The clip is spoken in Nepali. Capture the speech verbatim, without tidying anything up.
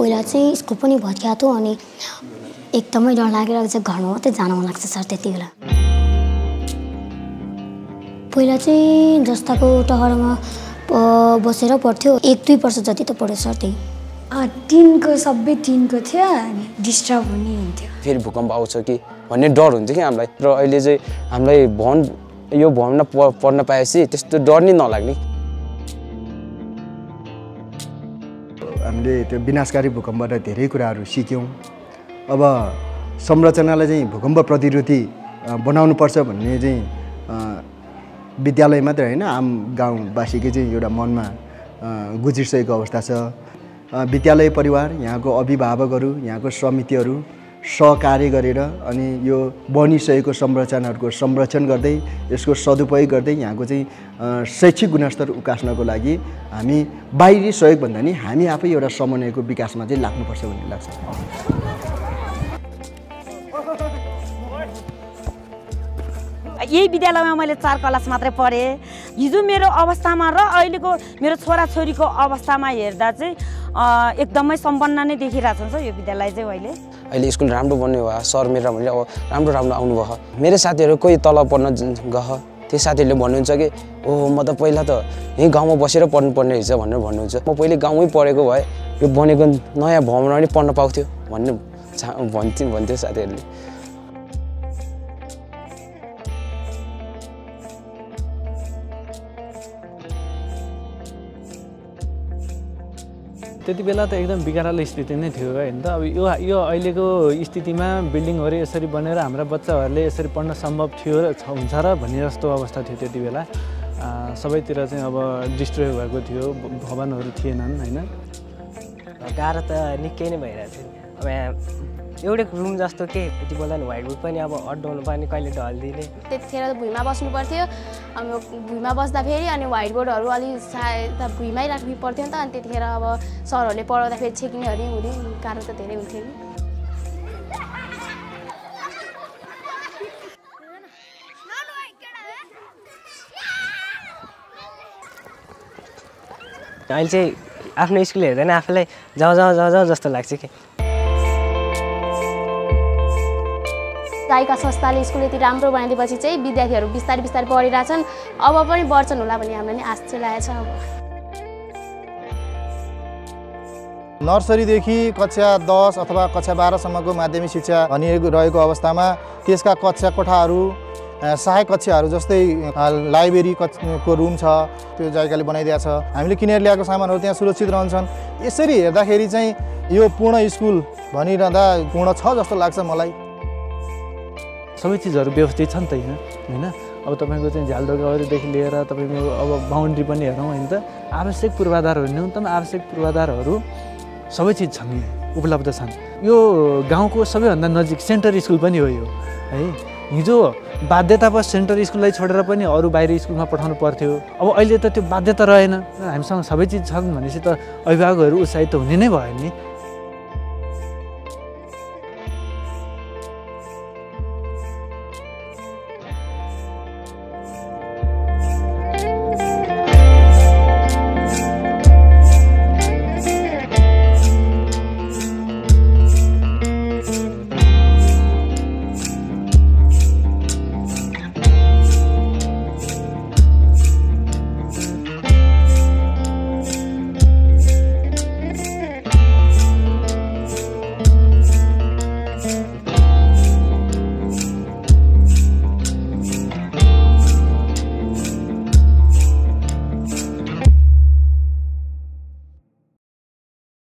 पहिला चाहिँ स्कुल पनि भत्किएको थियो अनि एकदमै डर लागेर चाहिँ घरमा मात्रै जान मन लाग्छ सर त्यति बेला। पहिला चाहिँ जस्ताको टहरमा बसेर पढ्थ्यो एक दुई वर्ष जति त पढ्यो सर त्यही। टिनको सबै टिनको थियो अनि डिस्टर्ब हुने हुन्थ्यो। फेरि भूकम्प आउँछ कि भन्ने डर हुन्छ कि हामीलाई। र अहिले चाहिँ हामीलाई भवन यो भवनमा पढ्न पाएपछि त्यस्तो डर नै नलाग्ने। हामीले त्यो विनाशकारी भूकम्पबाट धेरै कुराहरू सिक्यौँ। अब संरचनालाई चाहिँ भूकम्प प्रतिरोधी बनाउनुपर्छ भन्ने चाहिँ विद्यालय मात्र होइन आम गाउँवासीकै चाहिँ एउटा मनमा गुजिसकेको अवस्था छ। विद्यालय परिवार यहाँको अभिभावकहरू यहाँको समितिहरू सहकार्य गरेर अनि यो बनिसकेको संरचनाहरूको संरक्षण गर्दै यसको सदुपयोग गर्दै यहाँको चाहिँ शैक्षिक गुणस्तर उकास्नको लागि हामी बाहिरी सहयोग भन्दा नि हामी आफै एउटा समन्वयको विकासमा चाहिँ लाग्नुपर्छ भन्ने लाग्छ। यही विद्यालयमा मैले चार क्लास मात्रै पढेँ। हिजो मेरो अवस्थामा र अहिलेको मेरो छोराछोरीको अवस्थामा हेर्दा चाहिँ एकदमै सम्पन्न नै देखिरहेको छ यो विद्यालय चाहिँ। अहिले अहिले स्कुल राम्रो बन्ने भयो सर मेरा भने अब राम्रो राम्रो आउनुभयो। मेरो साथीहरू कोही तल पढ्न गयो त्यो साथीहरूले भन्नुहुन्छ कि ओहो म त पहिला त यहीँ गाउँमा बसेर पढ्नुपर्ने रहेछ भनेर भन्नुहुन्छ। म पहिले गाउँमै पढेको भए यो बनेको नयाँ भवनमा पनि पढ्न पाउँथ्यो भन्ने भन्थ्यो भन्थ्यो साथीहरूले। त्यति बेला त एकदम बिगारालो स्थिति नै थियो होइन त। अब यो यो अहिलेको स्थितिमा बिल्डिङहरू यसरी बनेर हाम्रा बच्चाहरूले यसरी पढ्न सम्भव थियो र हुन्छ र भन्ने जस्तो अवस्था थियो त्यति बेला। सबैतिर चाहिँ अब डिस्ट्रोय भएको थियो, भवनहरू थिएनन् होइन। गाह्रो त निकै नै भइरहेको थियो। अब यहाँ एउटै रुम जस्तो के त्यति बेला नि व्हाइट बोर्ड पनि अब अड्डाउनु पर्ने कहिले ढल्दिने। त्यतिखेर भुइँमा बस्नु पर्थ्यो। अब भुइँमा बस्दा फेरि अनि व्हाइट बोर्डहरू अलि सायद भुइँमै राख्नु पर्थ्यो नि त। अनि त्यतिखेर अब सरहरूले पढाउँदा फेरि छेक्नेहरू हुने गाह्रो त धेरै हुन्थ्यो नि। अहिले चाहिँ आफ्नो स्कुल हेर्दा नि आफूलाई जाउँ जाउँ जाउँ जाउँ जस्तो लाग्छ कि। जायका संस्थाले स्कुल यति राम्रो बनाइदिएपछि चाहिँ विद्यार्थीहरू बिस्तारै बिस्तारै पढिरहेछन्। अब पनि बढ्छन् होला भन्ने हामीलाई नि आश चाहिँ लागेको छ। अब नर्सरीदेखि कक्षा दस अथवा कक्षा बाह्रसम्मको माध्यमिक शिक्षा भनिरहेको अवस्थामा त्यसका कक्षा कोठाहरू सहायक कक्षाहरू जस्तै लाइब्रेरी को रुम छ त्यो जायकाले बनाइदिएको छ। हामीले किनेर ल्याएको सामानहरू त्यहाँ सुरक्षित रहन्छन्। यसरी हेर्दाखेरि चाहिँ यो पूर्ण स्कुल भनिरहँदा पूर्ण छ जस्तो लाग्छ मलाई। सबै चिजहरू व्यवस्थित छन् त यहाँ होइन। अब तपाईँको चाहिँ झ्यालढोकाहरूदेखि लिएर तपाईँको अब बााउन्ड्री पनि हेरौँ होइन त। आवश्यक पूर्वाधारहरू न्यूनतम आवश्यक पूर्वाधारहरू सबै चिज छन् उपलब्ध छन्। यो गाउँको सबैभन्दा नजिक सेन्टर स्कुल पनि हो यो है। हिजो बाध्यतावश सेन्टर स्कुललाई छोडेर पनि अरू बाहिर स्कुलमा पठाउनु पर्थ्यो। अब अहिले त त्यो बाध्यता रहेन। हामीसँग सबै चिज छन् भनेपछि त अभिभावकहरू उत्साहित हुने नै भयो नि।